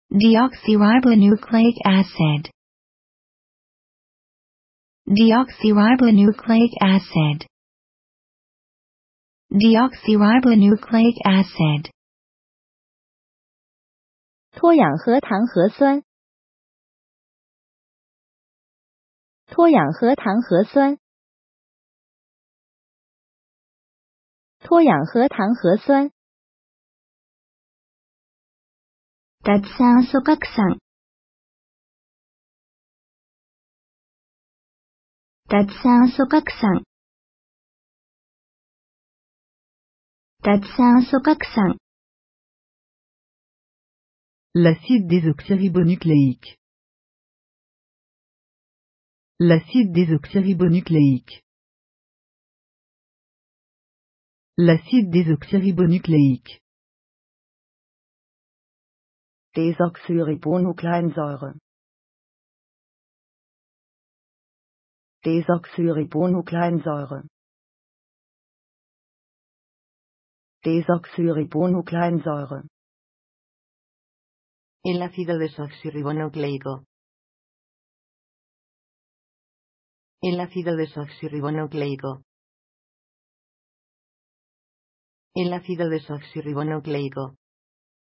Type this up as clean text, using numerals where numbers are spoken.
Deoxyribonucleic acid. Deoxyribonucleic acid. Deoxyribonucleic acid. 脱氧核糖核酸。脱氧核糖核酸。脱氧核糖核酸。 脱酸素核酸。脱酸素核酸。脱酸素核酸。 L'acide désoxyribonucléique. L'acide désoxyribonucléique. L'acide désoxyribonucléique. Desoxyribonukleinsäure. Desoxyribonukleinsäure. Desoxyribonukleinsäure. El ácido desoxirribonucleico. El ácido desoxirribonucleico. El ácido desoxirribonucleico.